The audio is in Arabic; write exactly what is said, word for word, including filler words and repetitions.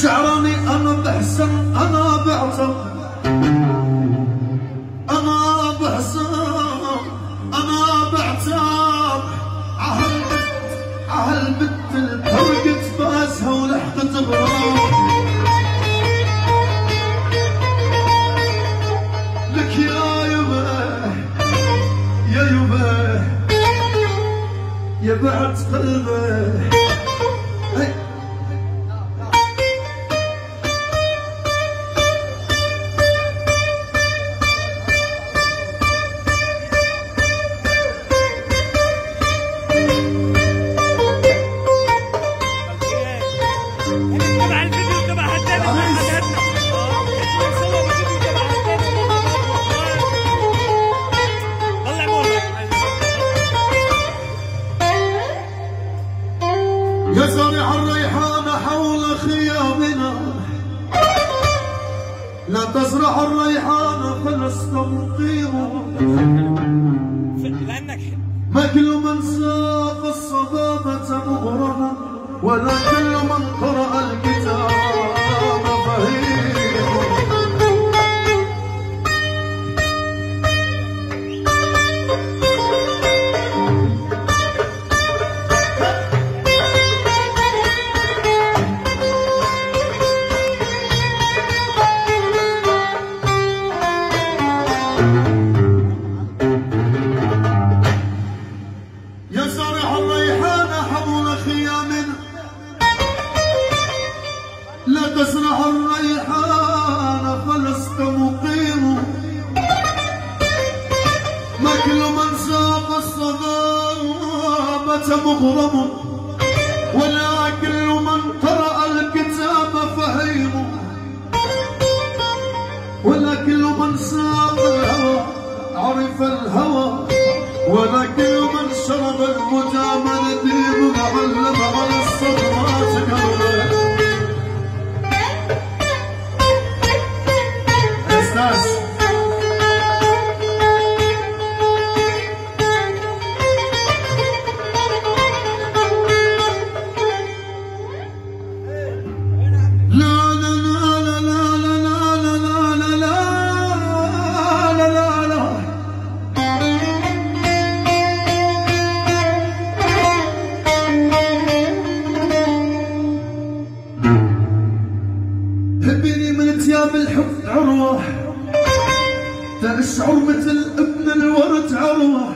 شعرني انا بحسن انا بعتب انا بحسن انا بعتب عهالبت عهالبت الفرقت باسها ولحقت غرام لك يا يبه يا يبه يا بعت قلبه يا زارع الريحان حول خيامنا لا تزرع الريحان فلست مقيم ما كل من ساق الصبابة مغرما ولا كل من قرأ الكتاب فهيم يا زارع الريحان حول خيامنا لا تزرع الريحان فلست مقيم ما كل من ساق الصبابة مغرم ولا كل من قرأ الكتاب فهيم ولا كل من ساق الهوى عرف الهوى ولا كل من شرب المدى نديم معلم على الصدمات قلبه استاذ لا لا لا لا لا لا لا لا لا لا لا لا هبني من ثياب الحب عروة تشعر مثل ابن الورد عروة